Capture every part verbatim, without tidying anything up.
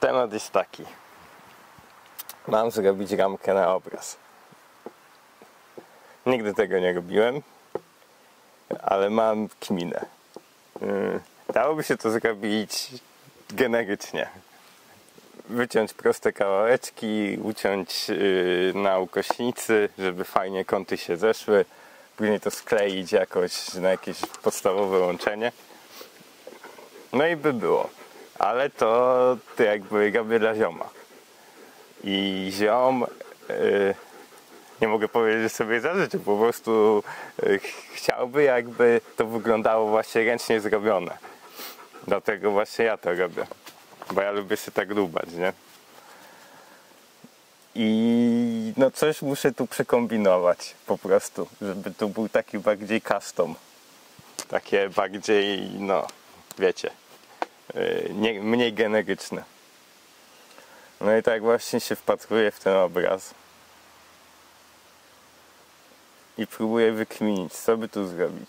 Temat jest taki. Mam zrobić ramkę na obraz. Nigdy tego nie robiłem, ale mam kminę. Dałoby się to zrobić generycznie. Wyciąć proste kawałeczki, uciąć na ukośnicy, żeby fajnie kąty się zeszły. Później to skleić jakoś na jakieś podstawowe łączenie. No i by było. Ale to, to jakby robię dla zioma. I ziom, yy, nie mogę powiedzieć, że sobie zażyczy, po prostu yy, chciałby, jakby to wyglądało właśnie ręcznie zrobione. Dlatego właśnie ja to robię. Bo ja lubię się tak dłubać, nie? I no coś muszę tu przekombinować po prostu, żeby tu był taki bardziej custom. Takie bardziej, no, wiecie, yy, nie, mniej generyczne. No i tak właśnie się wpatruję w ten obraz i próbuję wykminić, co by tu zrobić.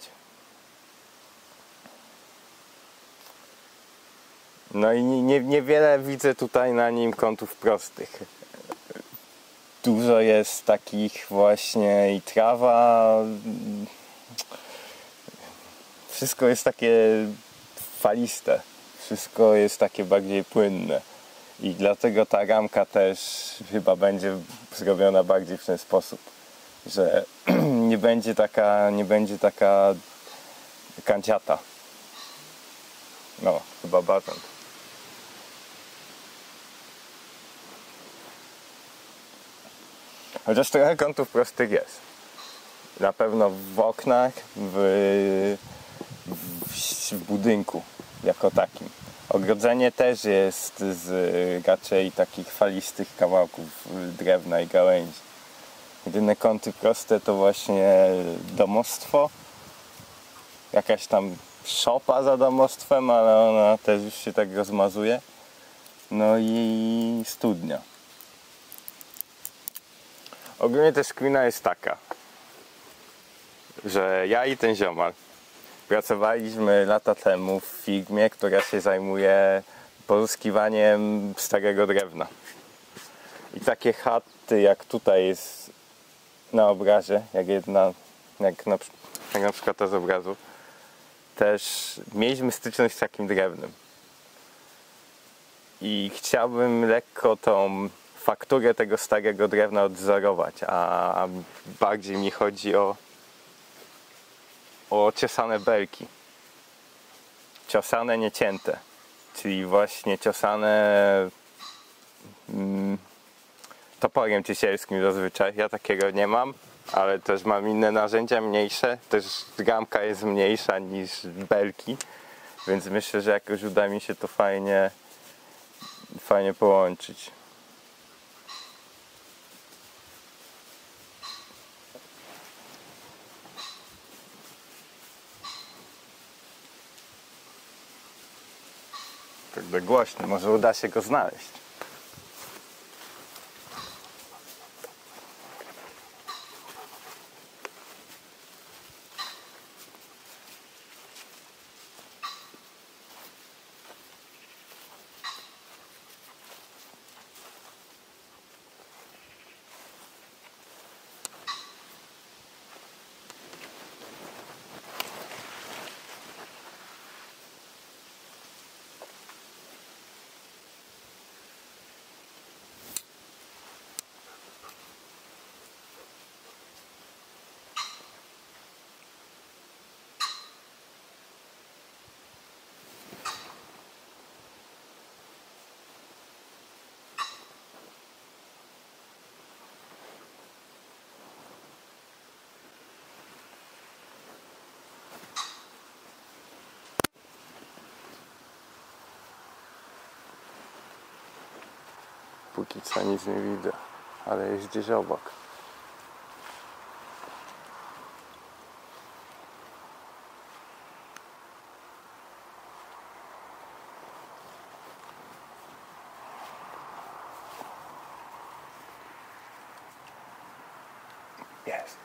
No i nie, niewiele widzę tutaj na nim kątów prostych. Dużo jest takich właśnie i trawa, wszystko jest takie faliste, wszystko jest takie bardziej płynne. I dlatego ta ramka też chyba będzie zrobiona bardziej w ten sposób, że nie będzie taka, nie będzie taka kanciata. No, chyba batent. Chociaż trochę kątów prostych jest. Na pewno w oknach, w, w, w budynku jako takim. Ogrodzenie też jest z raczej takich falistych kawałków drewna i gałęzi. Jedyne kąty proste to właśnie domostwo. Jakaś tam szopa za domostwem, ale ona też już się tak rozmazuje. No i studnia. Ogólnie też kmina jest taka, że ja i ten ziomal pracowaliśmy lata temu w firmie, która się zajmuje pozyskiwaniem starego drewna. I takie chaty jak tutaj jest na obrazie, jak jedna, jak na, jak na przykład ta z obrazu, też mieliśmy styczność z takim drewnem. I chciałbym lekko tą fakturę tego starego drewna odwzorować, a bardziej mi chodzi o o ciosane belki. Ciosane, nie cięte. Czyli właśnie ciosane mm, toporem ciesielskim zazwyczaj. Ja takiego nie mam, ale też mam inne narzędzia, mniejsze. Też ramka jest mniejsza niż belki, więc myślę, że jakoś uda mi się to fajnie, fajnie połączyć. Tak głośno, może uda się go znaleźć. Póki co nic nie widzę, ale jest gdzieś obok. Jest.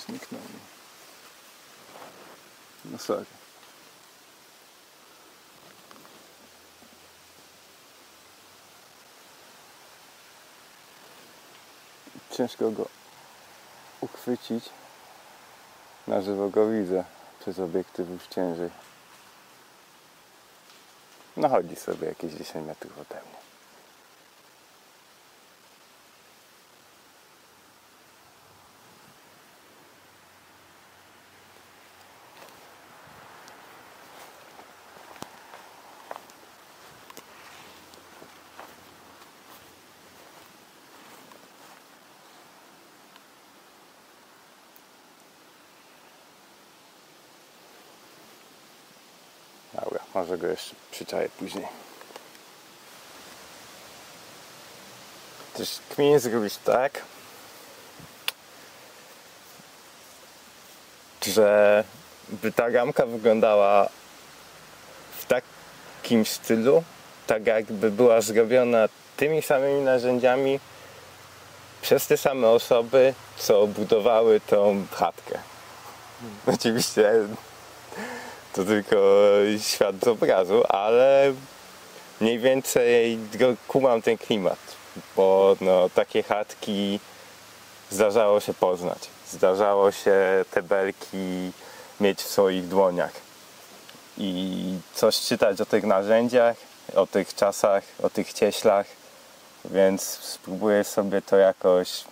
zniknęło. No sorry. Ciężko go uchwycić. Na żywo go widzę. Przez obiektyw już ciężej. No chodzi sobie jakieś dziesięć metrów ode mnie. Dobra, może go jeszcze przyczaję później. Też kminie zrobić tak, że by ta ramka wyglądała w takim stylu, tak jakby była zrobiona tymi samymi narzędziami przez te same osoby, co budowały tą chatkę. Oczywiście to tylko świat z obrazu, ale mniej więcej kumam ten klimat, bo no, takie chatki zdarzało się poznać. Zdarzało się te belki mieć w swoich dłoniach i coś czytać o tych narzędziach, o tych czasach, o tych cieślach, więc spróbuję sobie to jakoś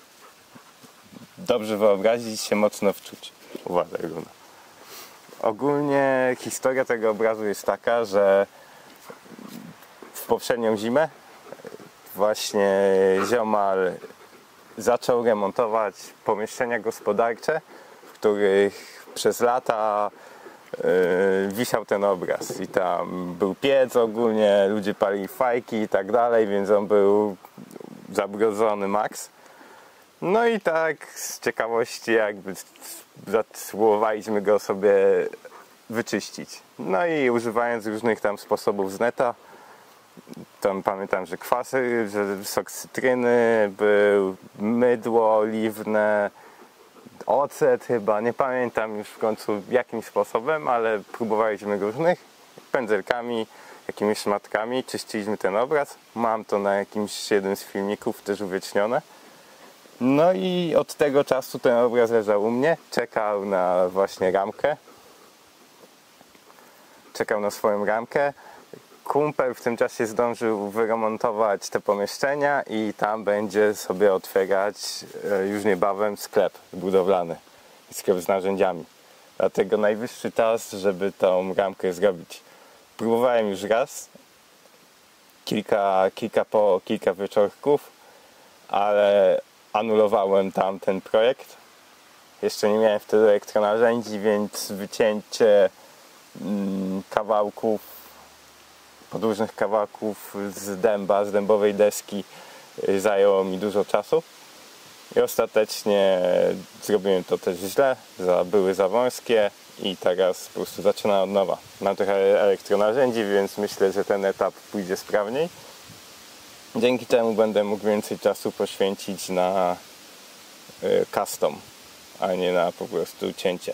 dobrze wyobrazić, się mocno wczuć. Uważaj, Luna. Ogólnie historia tego obrazu jest taka, że w poprzednią zimę właśnie ziomal zaczął remontować pomieszczenia gospodarcze, w których przez lata yy, wisiał ten obraz i tam był piec ogólnie, ludzie palili fajki i tak dalej, więc on był zabrudzony max. No i tak z ciekawości jakby spróbowaliśmy go sobie wyczyścić. No i używając różnych tam sposobów z neta, tam pamiętam, że kwasy, że sok z cytryny był, mydło oliwne, ocet chyba, nie pamiętam już w końcu jakim sposobem, ale próbowaliśmy różnych, pędzelkami, jakimiś szmatkami, czyściliśmy ten obraz. Mam to na jakimś jednym z filmików też uwiecznione. No i od tego czasu ten obraz leżał u mnie, czekał na właśnie ramkę. Czekał na swoją ramkę. Kumpel w tym czasie zdążył wyremontować te pomieszczenia i tam będzie sobie otwierać już niebawem sklep budowlany, sklep z narzędziami. Dlatego najwyższy czas, żeby tą ramkę zrobić. Próbowałem już raz, kilka, kilka po kilka wieczorków, ale anulowałem tam ten projekt. Jeszcze nie miałem wtedy elektronarzędzi, więc wycięcie mm, kawałków, podłużnych kawałków z dęba, z dębowej deski zajęło mi dużo czasu. I ostatecznie zrobiłem to też źle, za, były za wąskie i teraz po prostu zaczynam od nowa. Mam trochę elektronarzędzi, więc myślę, że ten etap pójdzie sprawniej. Dzięki temu będę mógł więcej czasu poświęcić na y, custom, a nie na po prostu cięcie.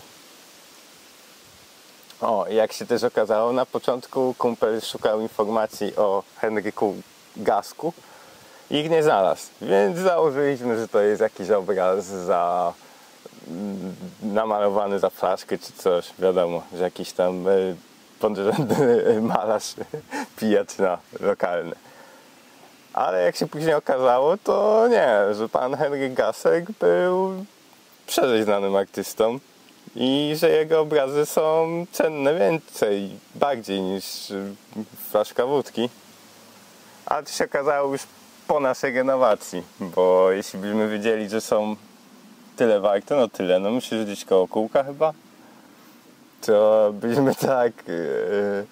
O, jak się też okazało, na początku kumpel szukał informacji o Henryku Gasku i ich nie znalazł, więc założyliśmy, że to jest jakiś obraz za namalowany za flaszkę czy coś, wiadomo, że jakiś tam y, podrzędny malarz pijacz na lokalny. Ale jak się później okazało, to nie, że pan Henryk Gasek był szerzej znanym artystą i że jego obrazy są cenne więcej, bardziej niż flaszka wódki. Ale to się okazało już po naszej renowacji, bo jeśli byśmy wiedzieli, że są tyle warte, no tyle, no myślę, że gdzieś koło kółka chyba, to byśmy tak yy,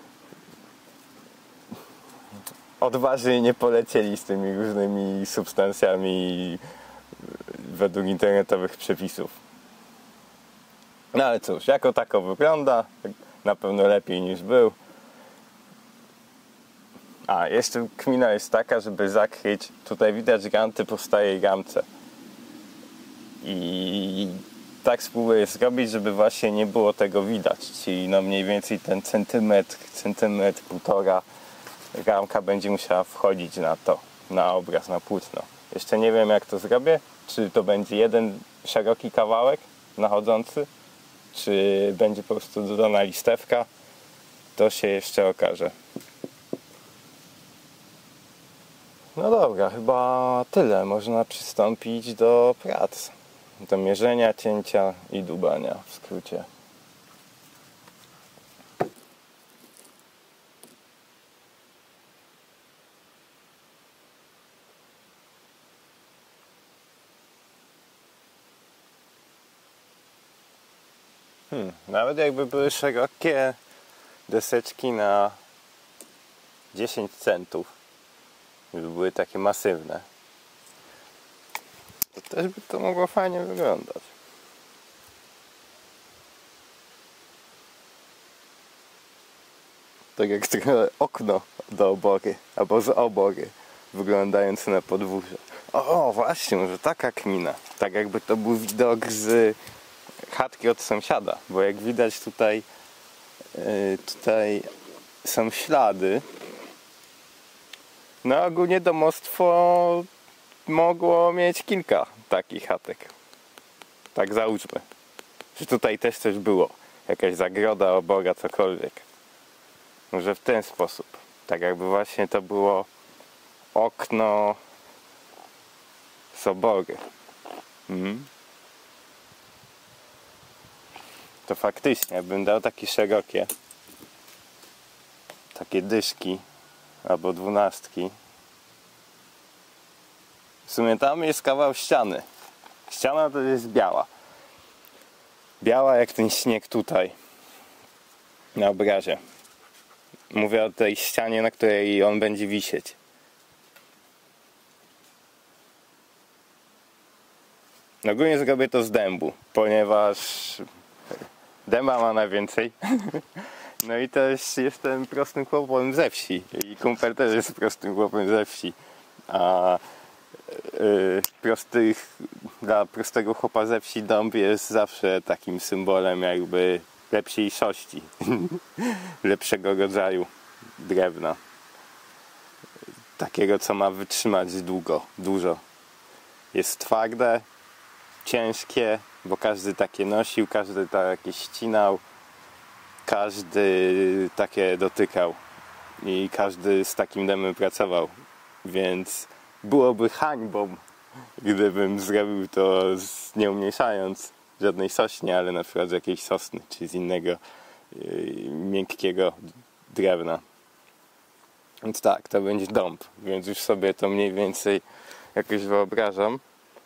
odważnie nie polecieli z tymi różnymi substancjami według internetowych przepisów. No ale cóż, jako tako wygląda, na pewno lepiej niż był. A, jeszcze kmina jest taka, żeby zakryć, tutaj widać, że ganty po starej ramce. I tak spróbuję zrobić, żeby właśnie nie było tego widać, czyli no mniej więcej ten centymetr, centymetr, półtora ramka będzie musiała wchodzić na to, na obraz, na płótno. Jeszcze nie wiem, jak to zrobię, czy to będzie jeden szeroki kawałek nachodzący, czy będzie po prostu dodana listewka, to się jeszcze okaże. No dobra, chyba tyle. Można przystąpić do prac. Do mierzenia, cięcia i dubania w skrócie. Hmm, nawet jakby były szerokie deseczki na dziesięć centów, gdyby były takie masywne, to też by to mogło fajnie wyglądać. Tak jak trochę okno do obory, albo z obory, wyglądające na podwórze. O, właśnie, może taka kmina. Tak jakby to był widok z chatki od sąsiada, bo jak widać tutaj yy, tutaj są ślady. No ogólnie domostwo mogło mieć kilka takich chatek. Tak załóżmy, że tutaj też coś było. Jakaś zagroda, obora, cokolwiek. Może w ten sposób. Tak jakby właśnie to było okno z obory. Mhm. To faktycznie, jakbym dał takie szerokie, takie dyszki albo dwunastki. W sumie tam jest kawał ściany. Ściana to jest biała. Biała jak ten śnieg tutaj na obrazie. Mówię o tej ścianie, na której on będzie wisieć. Ogólnie zrobię to z dębu, ponieważ dęba ma najwięcej. No i też jestem prostym chłopem ze wsi. I kumpel też jest prostym chłopem ze wsi. A yy, prostych, dla prostego chłopa ze wsi dąb jest zawsze takim symbolem jakby lepszejszości. Lepszego rodzaju drewna. Takiego, co ma wytrzymać długo, dużo. Jest twarde, ciężkie, bo każdy takie nosił, każdy takie ścinał, każdy takie dotykał i każdy z takim dębem pracował, więc byłoby hańbą, gdybym zrobił to z, nie umniejszając żadnej sośnie, ale na przykład z jakiejś sosny, czy z innego yy, miękkiego drewna. Więc tak, to będzie dąb, więc już sobie to mniej więcej jakoś wyobrażam.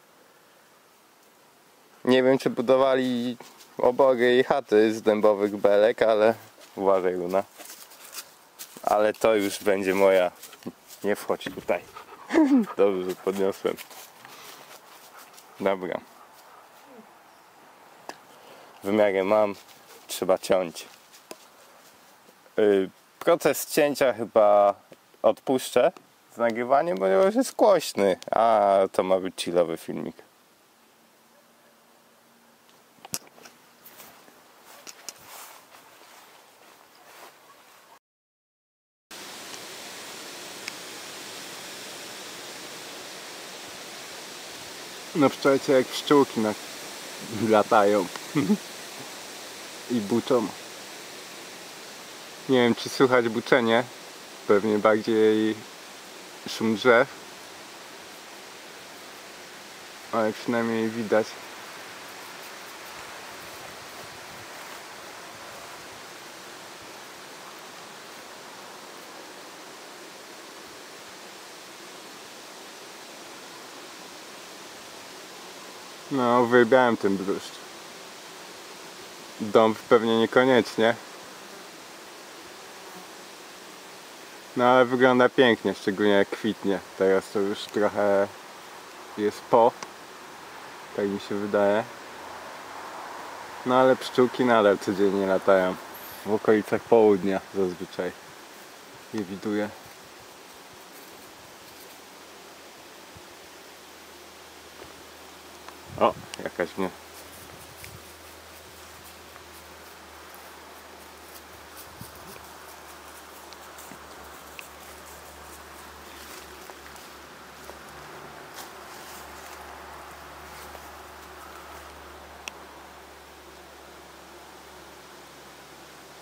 Nie wiem, czy budowali obory i chaty z dębowych belek, ale uważaj, Luna. Ale to już będzie moja... Nie wchodź tutaj. Dobrze, że podniosłem. Dobra. Wymiary mam. Trzeba ciąć. Yy, proces cięcia chyba odpuszczę z nagrywaniem, ponieważ jest głośny. A to ma być chillowy filmik. No wczorajcie jak pszczółki na... latają i buczą. Nie wiem, czy słychać buczenie, pewnie bardziej szum drzew, ale przynajmniej widać. No, uwielbiałem ten bluszcz. Dąb pewnie niekoniecznie. No ale wygląda pięknie, szczególnie jak kwitnie. Teraz to już trochę jest po. Tak mi się wydaje. No ale pszczółki nadal codziennie latają. W okolicach południa zazwyczaj je widuję. O, jakaś mnie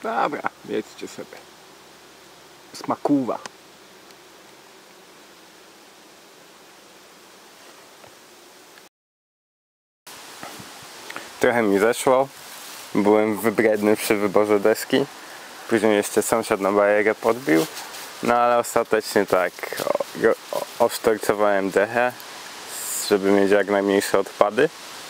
Dobra, jedzcie sobie. Smakuwa. Trochę mi zeszło. Byłem wybredny przy wyborze deski. Później jeszcze sąsiad na barierę podbił. No ale ostatecznie tak, osztorcowałem dechę, żeby mieć jak najmniejsze odpady.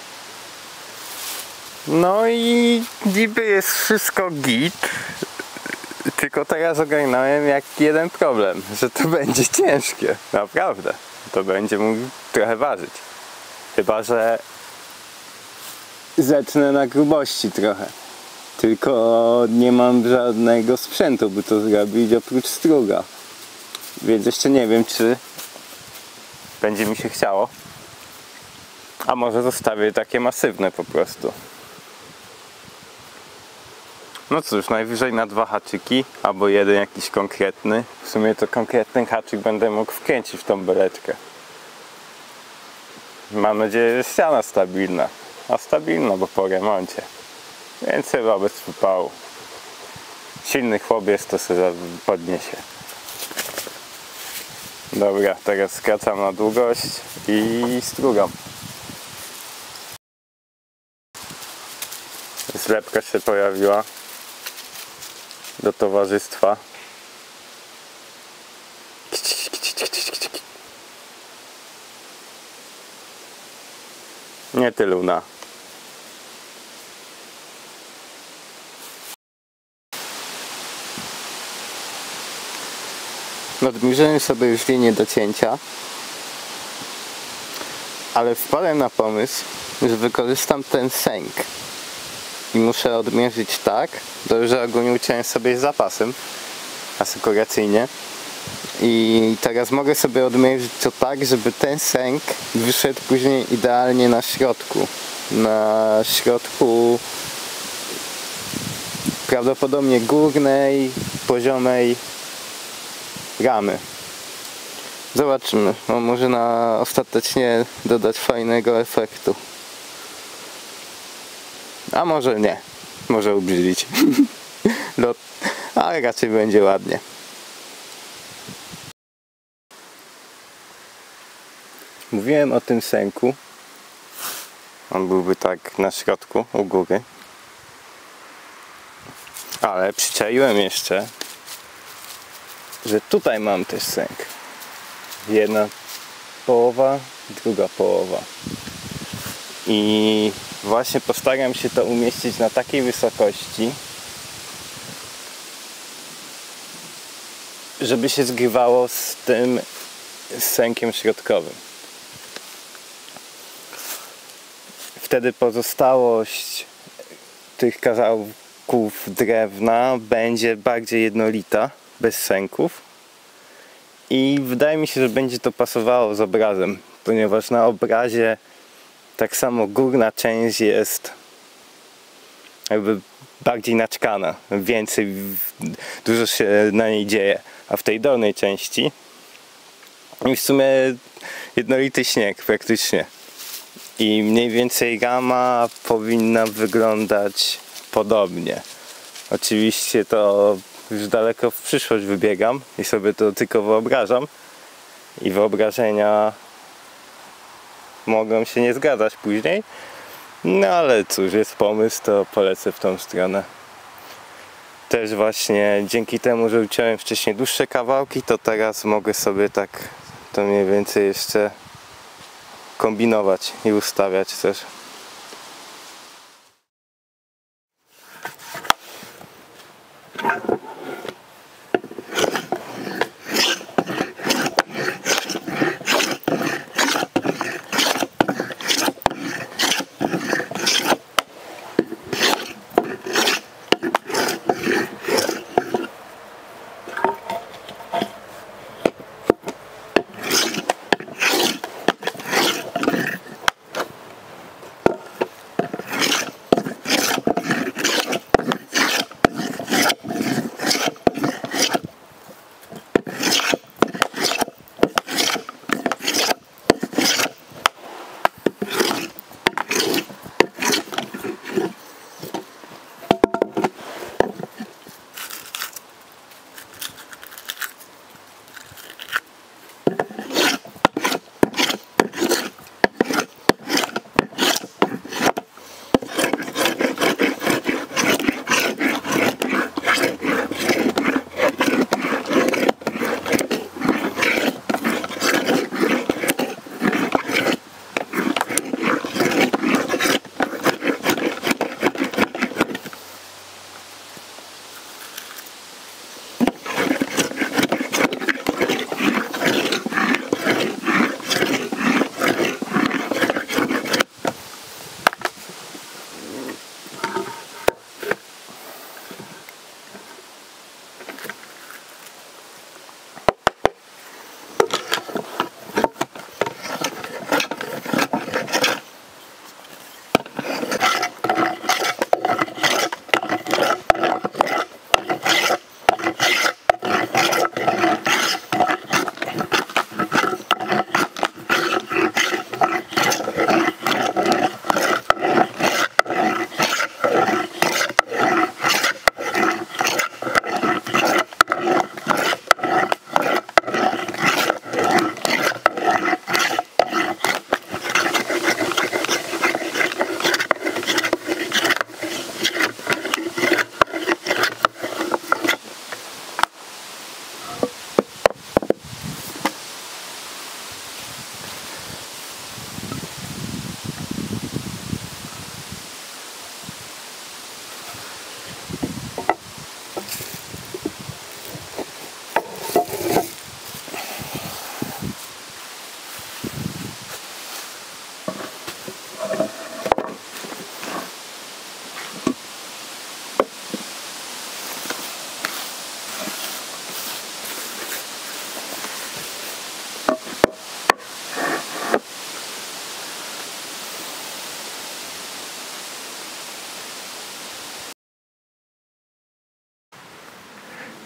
No i niby jest wszystko git. Tylko teraz ogarnąłem jak jeden problem, że to będzie ciężkie. Naprawdę. To będzie mógł trochę ważyć. Chyba, że zetnę na grubości trochę. Tylko nie mam żadnego sprzętu, by to zrobić oprócz struga. Więc jeszcze nie wiem, czy będzie mi się chciało. A może zostawię takie masywne po prostu. No cóż, najwyżej na dwa haczyki, albo jeden jakiś konkretny. W sumie to konkretny haczyk będę mógł wkręcić w tą beleczkę. Mam nadzieję, że ściana stabilna. A stabilna, bo po remoncie. Więc chyba bez wypału. Silny chłop jest, to sobie podniesie. Dobra, teraz skracam na długość i strugam. Zlepka się pojawiła do towarzystwa. Nie ty, Luna. Odmierzyłem sobie już linię do cięcia, ale wpadłem na pomysł, że wykorzystam ten sęk i muszę odmierzyć tak, że ogólnie uciąłem sobie z zapasem asekuracyjnie i teraz mogę sobie odmierzyć to tak, żeby ten sęk wyszedł później idealnie na środku, na środku prawdopodobnie górnej, poziomej ramy. Zobaczymy, no może na ostatecznie dodać fajnego efektu. A może nie, może ubrzydzić. No, ale raczej będzie ładnie. Mówiłem o tym sęku. On byłby tak na środku, u góry. Ale przyczaiłem jeszcze, że tutaj mam też sęk. Jedna połowa, druga połowa. I właśnie postaram się to umieścić na takiej wysokości, żeby się zgrywało z tym sękiem środkowym. Wtedy pozostałość tych kawałków drewna będzie bardziej jednolita, bez sęków. I wydaje mi się, że będzie to pasowało z obrazem, ponieważ na obrazie tak samo górna część jest jakby bardziej naczkana, więcej, dużo się na niej dzieje, a w tej dolnej części i w sumie jednolity śnieg praktycznie. I mniej więcej rama powinna wyglądać podobnie. Oczywiście to już daleko w przyszłość wybiegam i sobie to tylko wyobrażam. I wyobrażenia mogą się nie zgadzać później. No ale cóż, jest pomysł, to polecę w tą stronę. Też właśnie dzięki temu, że uciąłem wcześniej dłuższe kawałki, to teraz mogę sobie tak to mniej więcej jeszcze kombinować i ustawiać też.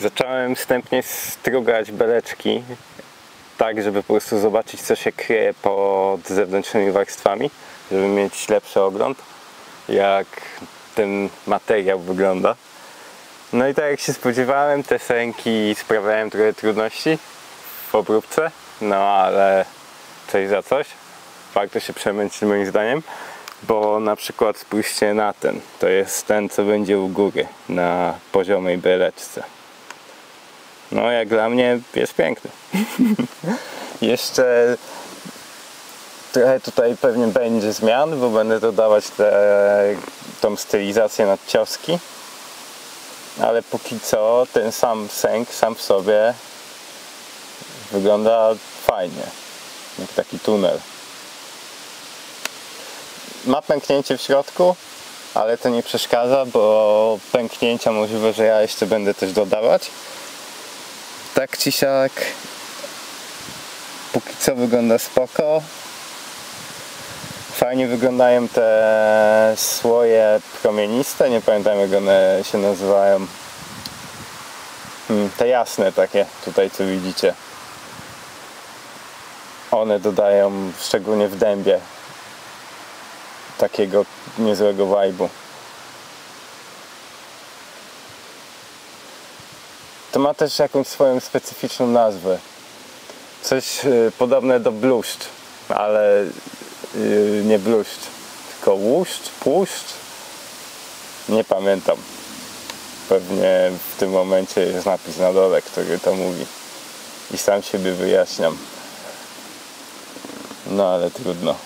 Zacząłem wstępnie strugać beleczki, tak żeby po prostu zobaczyć, co się kryje pod zewnętrznymi warstwami, żeby mieć lepszy ogląd, jak ten materiał wygląda. No i tak jak się spodziewałem, te sęki sprawiają trochę trudności w obróbce, no ale coś za coś. Warto się przemęczyć moim zdaniem, bo na przykład spójrzcie na ten, to jest ten, co będzie u góry na poziomej beleczce. No jak dla mnie jest piękny. Jeszcze trochę tutaj pewnie będzie zmian, bo będę dodawać te, tą stylizację nad cioski, ale póki co ten sam sęk sam w sobie wygląda fajnie, jak taki tunel. Ma pęknięcie w środku, ale to nie przeszkadza, bo pęknięcia możliwe, że ja jeszcze będę też dodawać. Tak czy siak, póki co wygląda spoko. Fajnie wyglądają te słoje promieniste, nie pamiętam jak one się nazywają. Hmm, te jasne takie, tutaj co widzicie. One dodają, szczególnie w dębie, takiego niezłego vibe'u. To ma też jakąś swoją specyficzną nazwę. Coś yy, podobne do bluszcz, ale yy, nie bluszcz, tylko łuszcz, płuszcz. Nie pamiętam. Pewnie w tym momencie jest napis na dole, który to mówi. I sam siebie wyjaśniam. No ale trudno.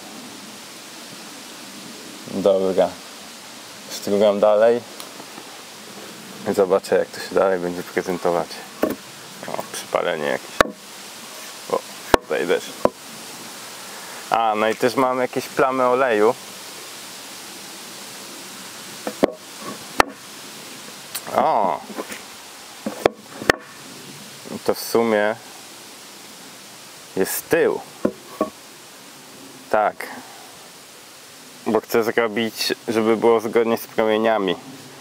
Dobra. Strugam dalej. Zobaczę, jak to się dalej będzie prezentować. O, przypalenie jakieś. O, tutaj też. A, no i też mam jakieś plamy oleju. O! To w sumie jest tył. Tak. Bo chcę zrobić, żeby było zgodnie z promieniami.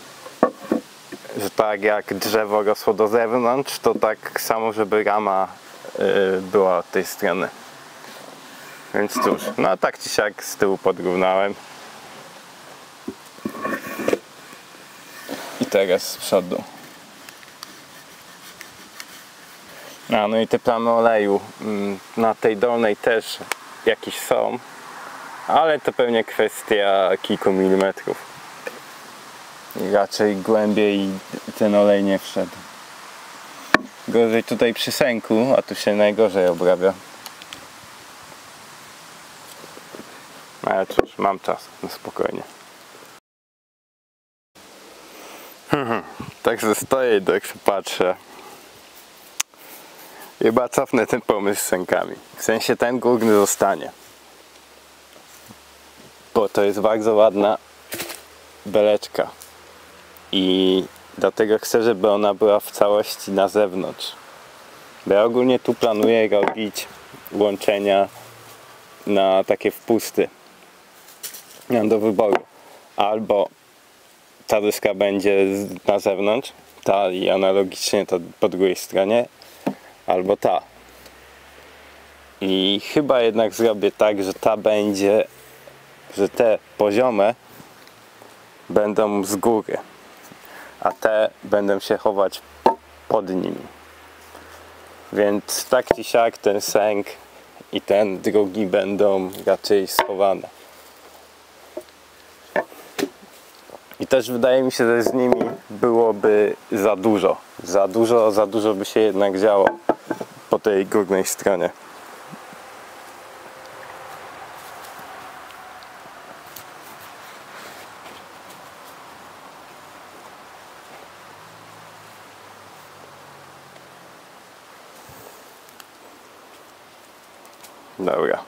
Że tak jak drzewo rosło do zewnątrz, to tak samo, żeby rama yy, była od tej strony. Więc cóż, no tak czy siak z tyłu podrównałem. I teraz z przodu. A, no i te plamy oleju yy, na tej dolnej też jakieś są, ale to pewnie kwestia kilku milimetrów. I raczej głębiej ten olej nie wszedł. Gorzej tutaj przy sęku, a tu się najgorzej obrabia. Ale cóż, mam czas, no spokojnie. Także stoję i tak się patrzę. Chyba cofnę ten pomysł z sękami. W sensie ten górny zostanie. Bo to jest bardzo ładna beleczka. I dlatego chcę, żeby ona była w całości na zewnątrz. Bo ja ogólnie tu planuję robić łączenia na takie wpusty. Mam do wyboru. Albo ta deska będzie na zewnątrz, ta i analogicznie to po drugiej stronie, albo ta. I chyba jednak zrobię tak, że ta będzie, że te poziome będą z góry, a te będą się chować pod nimi. Więc tak czy siak ten sęk i ten drugi będą raczej schowane. I też wydaje mi się, że z nimi byłoby za dużo. Za dużo, za dużo by się jednak działo po tej górnej stronie. Dobra.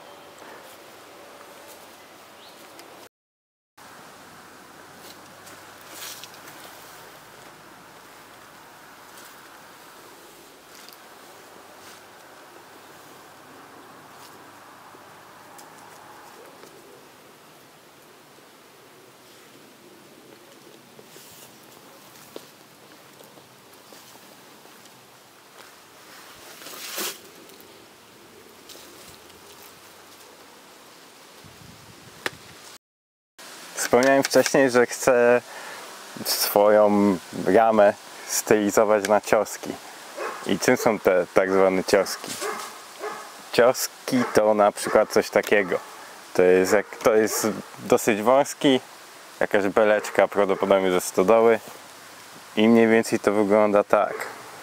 Wspomniałem wcześniej, że chcę swoją ramę stylizować na cioski. I czym są te tak zwane cioski? Cioski to na przykład coś takiego. To jest, jak, to jest dosyć wąski, jakaś beleczka prawdopodobnie ze stodoły i mniej więcej to wygląda tak.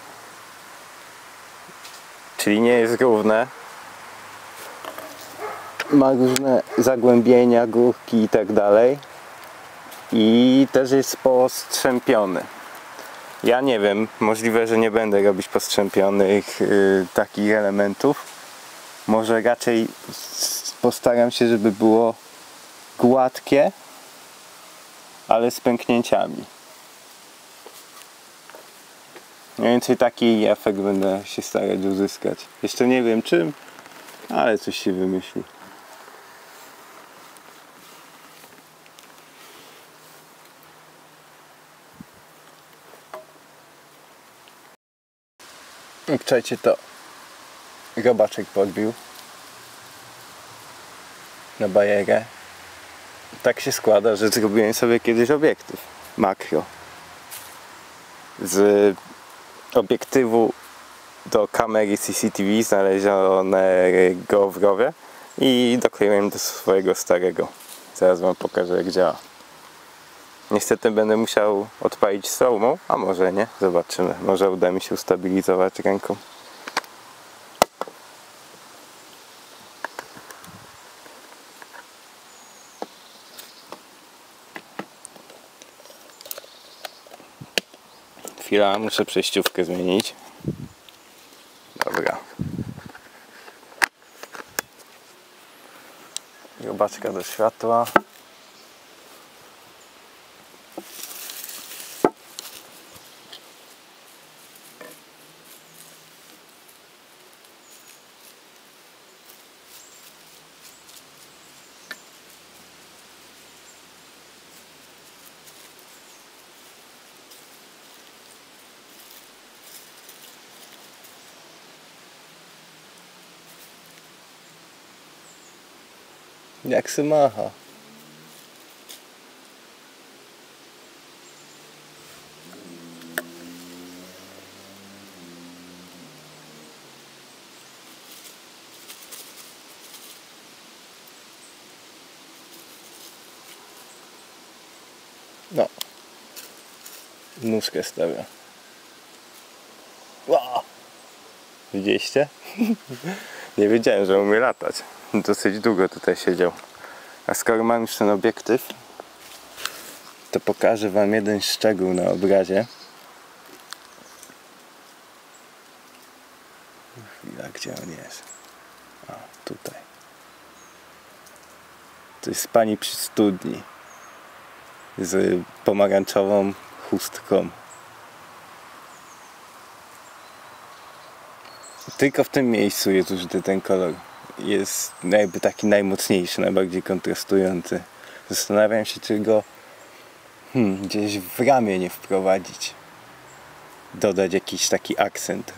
Czyli nie jest równe. Ma różne zagłębienia, górki i tak dalej. I też jest postrzępiony. Ja nie wiem, możliwe, że nie będę robić postrzępionych yy, takich elementów. Może raczej postaram się, żeby było gładkie, ale z pęknięciami. Mniej więcej taki efekt będę się starać uzyskać. Jeszcze nie wiem czym, ale coś się wymyśli. I wczorajcie to robaczek podbił na bajerę. Tak się składa, że zrobiłem sobie kiedyś obiektyw makro z obiektywu do kamery C C T V znalezionego w rowie i dokleiłem do swojego starego. Zaraz wam pokażę, jak działa. Niestety będę musiał odpalić slowmą, a może nie, zobaczymy. Może uda mi się ustabilizować ręką. Chwila, muszę przejściówkę zmienić. Dobra. Robaczka do światła. Jak se macha. No. Nóżkę stawia. Wow. Widzieliście? Nie wiedziałem, że umie latać. Dosyć długo tutaj siedział. A skoro mam już ten obiektyw, to pokażę wam jeden szczegół na obrazie. Chwila, gdzie on jest? A, tutaj. To jest pani przy studni z pomarańczową chustką. Tylko w tym miejscu jest użyty ten kolor. Jest jakby taki najmocniejszy, najbardziej kontrastujący. Zastanawiam się, czy go hmm, gdzieś w ramię nie wprowadzić. Dodać jakiś taki akcent.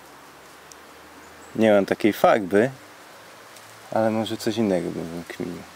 Nie mam takiej farby, ale może coś innego bym kminił.